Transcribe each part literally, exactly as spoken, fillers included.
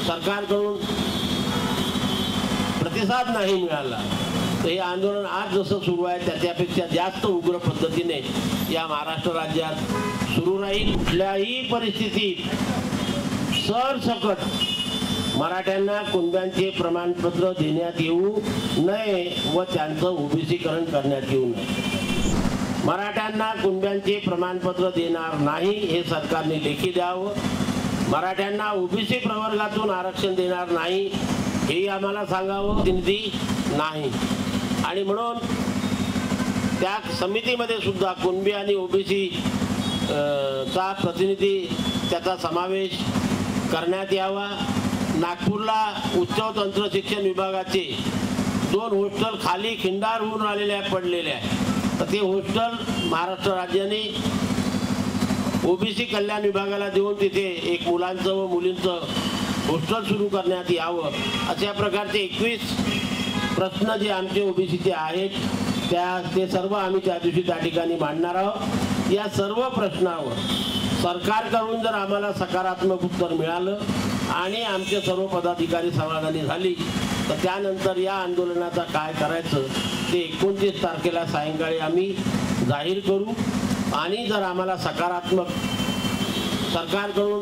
सरकारकडून प्रतिसाद नाही मिळाला तर हे आंदोलन आज जसं सुरू आहे त्याच्यापेक्षा जास्त उग्र पद्धतीने या महाराष्ट्र राज्यात सुरू राहील। कुठल्याही परिस्थितीत सरसकट मराठ्यांना कुणब्यांचे प्रमाणपत्र देण्यात येऊ नये व त्यांचं ओबीसीकरण करण्यात येऊ नये। मराठ्यांना कुणब्यांचे प्रमाणपत्र देणार नाही हे सरकारने लेखी द्यावं। मराठ्यांना ओबीसी प्रवर्गातून आरक्षण देणार नाही हे आम्हाला सांगावं, निधी नाही। आणि म्हणून त्या समितीमध्ये सुद्धा कुणबी आणि ओबीसी चा प्रतिनिधी त्याचा समावेश करण्यात यावा। नागपूरला उच्च तंत्र शिक्षण विभागाचे दोन हॉस्टेल खाली खिंडार होऊन राहिलेले पडलेले आहे तर ते हॉस्टेल महाराष्ट्र राज्याने ओबीसी कल्याण विभागाला देऊन तिथे एक मुलांचं व मुलींचं हॉस्टेल सुरू करण्यात यावं। अशा प्रकारचे एकवीस प्रश्न जे आमचे ओबीसीचे आहेत त्या ते सर्व आम्ही त्या दिवशी त्या ठिकाणी मांडणार आहोत। या सर्व प्रश्नावर सरकारकडून जर आम्हाला सकारात्मक उत्तर मिळालं आणि आमचे सर्व पदाधिकारी समाधानी झाली तर त्यानंतर या आंदोलनाचा काय करायचं ते एकोणतीस तारखेला सायंकाळी आम्ही जाहीर करू। आणि जर आम्हाला सकारात्मक सरकारकडून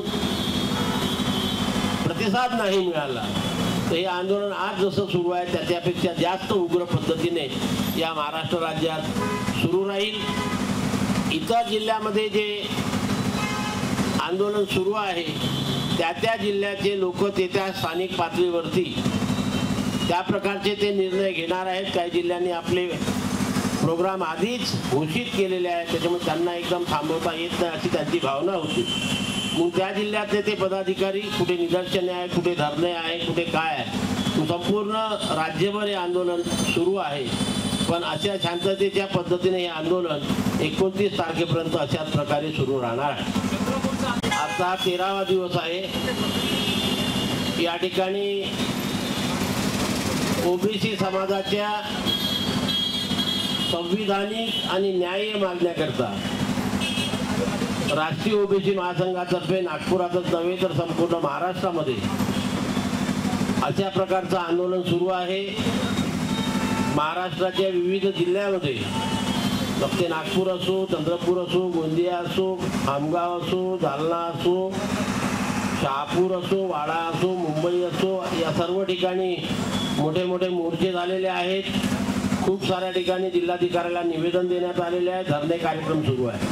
प्रतिसाद नाही मिळाला तर हे आंदोलन आज जसं सुरू आहे त्याच्यापेक्षा जास्त उग्र पद्धतीने या महाराष्ट्र राज्यात सुरू राहील। इतर जिल्ह्यामध्ये जे आंदोलन सुरू आहे त्या त्या जिल्ह्याचे लोक ते त्या स्थानिक पातळीवरती त्या प्रकारचे ते निर्णय घेणार आहेत। काही जिल्ह्यांनी आपले प्रोग्राम आधीच घोषित केलेले आहेत त्याच्यामुळे त्यांना एकदम थांबवता येत नाही अशी त्यांची भावना होती। मग त्या जिल्ह्यातले ते पदाधिकारी कुठे निदर्शने आहे, कुठे धरणे आहे, कुठे काय आहे, संपूर्ण राज्यभर हे आंदोलन सुरू आहे। पण अशा शांततेच्या पद्धतीने हे आंदोलन एकोणतीस तारखेपर्यंत अशाच प्रकारे सुरू राहणार आहे। आता तेरावा दिवस आहे। या ठिकाणी ओबीसी समाजाच्या संविधानिक आणि न्याय्य मागण्याकरता राष्ट्रीय ओबीसी महासंघातर्फे नागपुरातच नव्हे तर संपूर्ण महाराष्ट्रामध्ये अशा प्रकारचं आंदोलन सुरू आहे। महाराष्ट्राच्या विविध जिल्ह्यामध्ये मग ते नागपूर असो, चंद्रपूर असो, गोंदिया असो, खामगाव असो, जालना असो, शहापूर असो, वाडा असो, मुंबई असो, या सर्व ठिकाणी मोठे मोठे मोर्चे झालेले आहेत। खूप साऱ्या ठिकाणी जिल्हाधिकाऱ्याला निवेदन देण्यात आलेले आहे, धरणे कार्यक्रम सुरू आहे।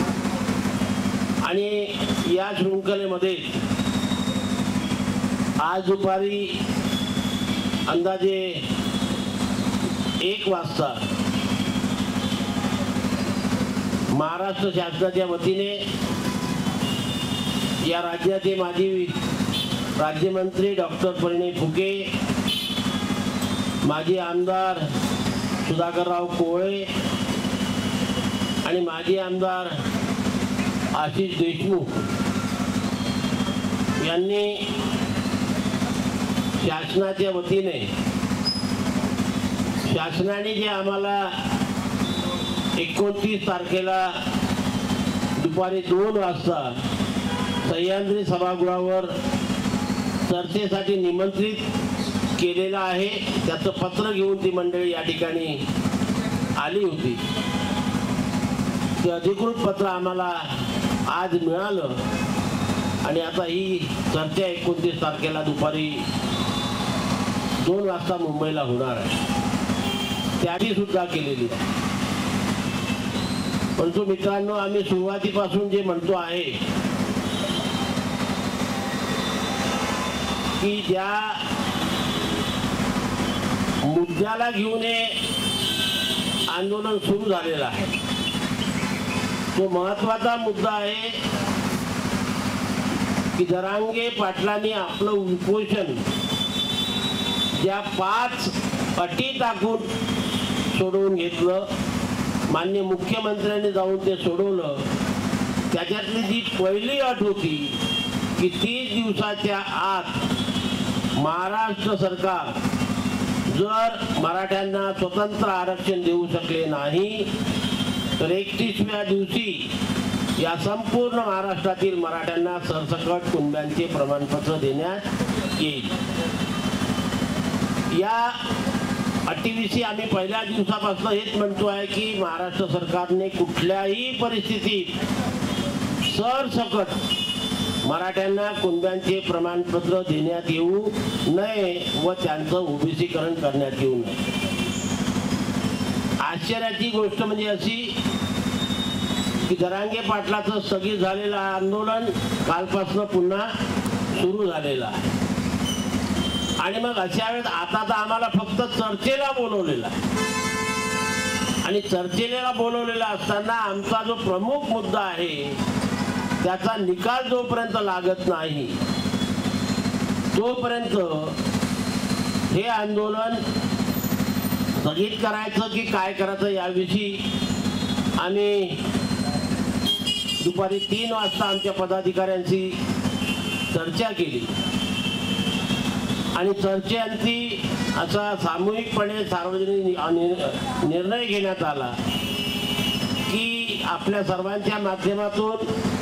आणि या शृंखलेमध्ये आज दुपारी अंदाजे एक वाजता महाराष्ट्र शासनाच्या वतीने या राज्याचे माजी राज्यमंत्री डॉक्टर परिणय फुके, माजी आमदार सुधाकरराव कोळे आणि माजी आमदार आशिष देशमुख यांनी शासनाच्या वतीने शासनाने जे आम्हाला एकोणतीस तारखेला दुपारी दोन वाजता सह्याद्री सभागृहावर चर्चेसाठी निमंत्रित केलेलं आहे त्याचं पत्र घेऊन ती मंडळी या ठिकाणी आली होती। ते अधिकृत पत्र आम्हाला आज मिळालं आणि आता ही चर्चा एकोणतीस तारखेला दुपारी दोन वाजता मुंबईला होणार आहे, त्याची सुद्धा केलेली आहे। परंतु मित्रांनो, आम्ही सुरुवातीपासून जे म्हणतो आहे की ज्या मुद्द्याला घेऊन हे आंदोलन सुरू झालेलं आहे तो महत्वाचा मुद्दा आहे की जरांगे पाटलांनी आपलं उपोषण ज्या पाच अटी टाकून सोडवून घेतलं, माननीय मुख्यमंत्र्यांनी जाऊन ते सोडवलं। त्याच्यातली जी पहिली अट होती की तीस दिवसाच्या आत महाराष्ट्र सरकार जर मराठ्यांना स्वतंत्र आरक्षण देऊ शकले नाही तर एकतीसव्या दिवशी या संपूर्ण महाराष्ट्रातील मराठ्यांना सरसकट कुणब्यांचे प्रमाणपत्र देण्यात येईल। या अटीविषयी आम्ही पहिल्या दिवसापासून हेच म्हणतो आहे की महाराष्ट्र सरकारने कुठल्याही परिस्थितीत सरसकट मराठ्यांना कुणब्यांचे प्रमाणपत्र देण्यात येऊ नये व त्यांचं ओबीसीकरण करण्यात येऊ नये। आश्चर्याची गोष्ट म्हणजे अशी की जरांगे पाटलाचं स्थगित झालेलं आंदोलन कालपासून पुन्हा सुरू झालेलं आहे आणि मग अशा वेळेस आता तर आम्हाला फक्त चर्चेला बोलवलेला आहे आणि चर्चेला बोलवलेला असताना आमचा जो प्रमुख मुद्दा आहे त्याचा निकाल जोपर्यंत लागत नाही तोपर्यंत हे आंदोलन स्थगित करायचं की काय करायचं याविषयी आम्ही दुपारी तीन वाजता आमच्या पदाधिकाऱ्यांशी चर्चा केली आणि चर्चेअंती असा सामूहिकपणे सार्वजनिक निर्णय घेण्यात आला की आपल्या सर्वांच्या माध्यमातून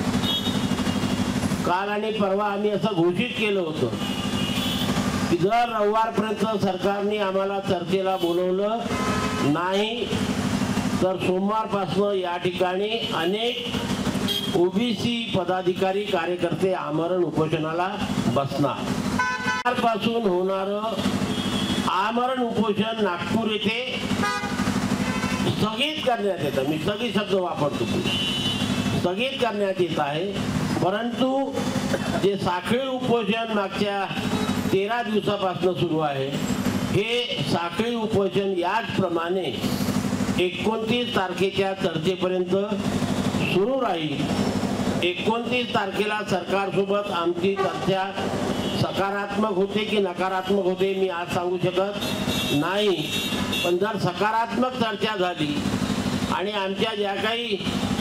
काल आणि परवा आम्ही असं घोषित केलं होतं की जर रविवारपर्यंत सरकारने आम्हाला चर्चेला बोलवलं नाही तर सोमवारपासून या ठिकाणी अनेक ओबीसी पदाधिकारी कार्यकर्ते आमरण उपोषणाला बसणार। पासून होणारं आमरण उपोषण नागपूर येथे स्थगित करण्यात येतं। मी स्थगित शब्द वापरतो, स्थगित करण्यात येत आहे, परंतु जे साखळी उपोषण मागच्या तेरा दिवसापासून सुरू आहे हे साखळी उपोषण याचप्रमाणे एकोणतीस तारखेच्या चर्चेपर्यंत सुरू राहील। एकोणतीस तारखेला सरकारसोबत आमची चर्चा सकारात्मक होते की नकारात्मक होते मी आज सांगू शकत नाही, पण जर सकारात्मक चर्चा झाली आणि आमच्या ज्या काही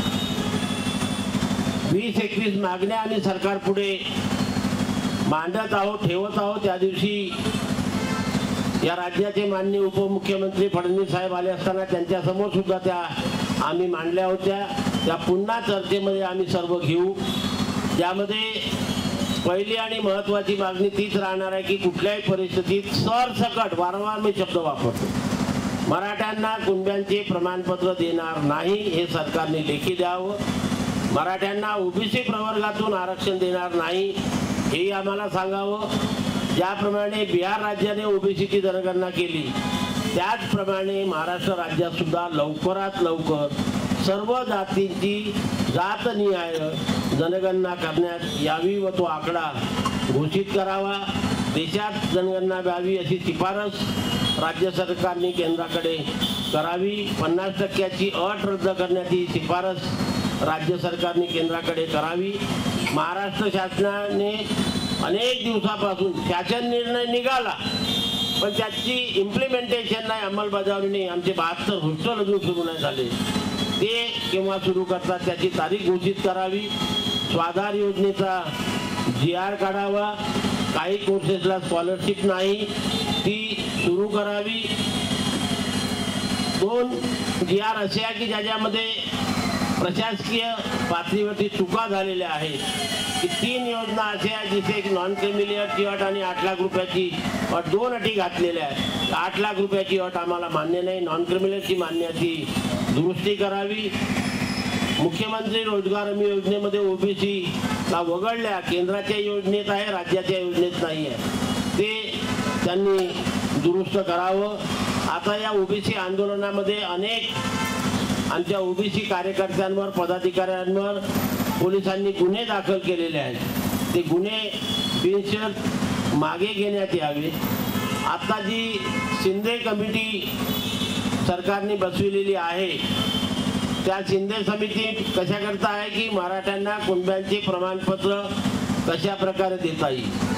वीस एकवीस मागण्या आम्ही सरकार पुढे मांडत आहोत ठेवत आहोत त्या दिवशी या राज्याचे माननीय उपमुख्यमंत्री फडणवीस साहेब आले असताना त्यांच्या समोर सुद्धा त्या आम्ही मांडल्या होत्या। त्या पुन्हा चर्चेमध्ये आम्ही सर्व घेऊ। त्यामध्ये पहिली आणि महत्त्वाची मागणी तीच राहणार आहे की कुठल्याही परिस्थितीत सरसकट, वारंवार मी शब्द वापरतो, मराठ्यांना कुणब्यांचे प्रमाणपत्र देणार नाही हे सरकारने लेखी द्यावं। मराठ्यांना ओबीसी प्रवर्गातून आरक्षण देणार नाही हे आम्हाला सांगावं। ज्याप्रमाणे बिहार राज्याने ओबीसीची जनगणना केली त्याचप्रमाणे महाराष्ट्र राज्यात सुद्धा लवकरात लवकर सर्व जातींची जातनिहाय जनगणना करण्यात यावी व तो आकडा घोषित करावा। देशात जनगणना व्हावी अशी शिफारस राज्य सरकारने केंद्राकडे करावी। पन्नास टक्क्याची अट रद्द करण्याची शिफारस राज्य सरकारने केंद्राकडे करावी। महाराष्ट्र शासनाने अनेक दिवसापासून शासन निर्णय निघाला पण त्याची इम्प्लिमेंटेशन नाही, अंमलबजावणी नाही। आमचे बहात्तर हॉस्टेल अजून सुरू नाही झाले, ते केव्हा सुरू करतात त्याची तारीख घोषित करावी। स्वाधार योजनेचा जी आर काढावा, काही कोर्सेसला स्कॉलरशिप नाही ती सुरू करावी। दोन जी आर असे आहे की ज्याच्यामध्ये प्रशासकीय पातळीवरती चुका झालेल्या आहेत की तीन योजना अशा आहेत जिथे एक नॉन क्रिमिलियरची अट आणि आठ लाख रुपयाची अट, दोन अटी घातलेल्या आहेत। आठ लाख रुपयाची अट आम्हाला मान्य नाही, नॉन क्रिमिलियरची मान्याची दुरुस्ती करावी। मुख्यमंत्री रोजगार हमी योजनेमध्ये ओबीसीला वगळल्या, केंद्राच्या योजनेत आहे राज्याच्या योजनेत नाही आहे, ते त्यांनी दुरुस्त करावं। आता या ओबीसी आंदोलनामध्ये अनेक आमच्या ओबीसी कार्यकर्त्यांवर पदाधिकाऱ्यांवर पोलिसांनी गुन्हे दाखल केलेले आहेत, ते गुन्हे बिनशर्त मागे घेण्यात यावे। आता जी शिंदे कमिटी सरकारने बसविलेली आहे त्या शिंदे समिती कशा करता आहे की मराठ्यांना कुणब्यांचे प्रमाणपत्र कशा प्रकारे देता येईल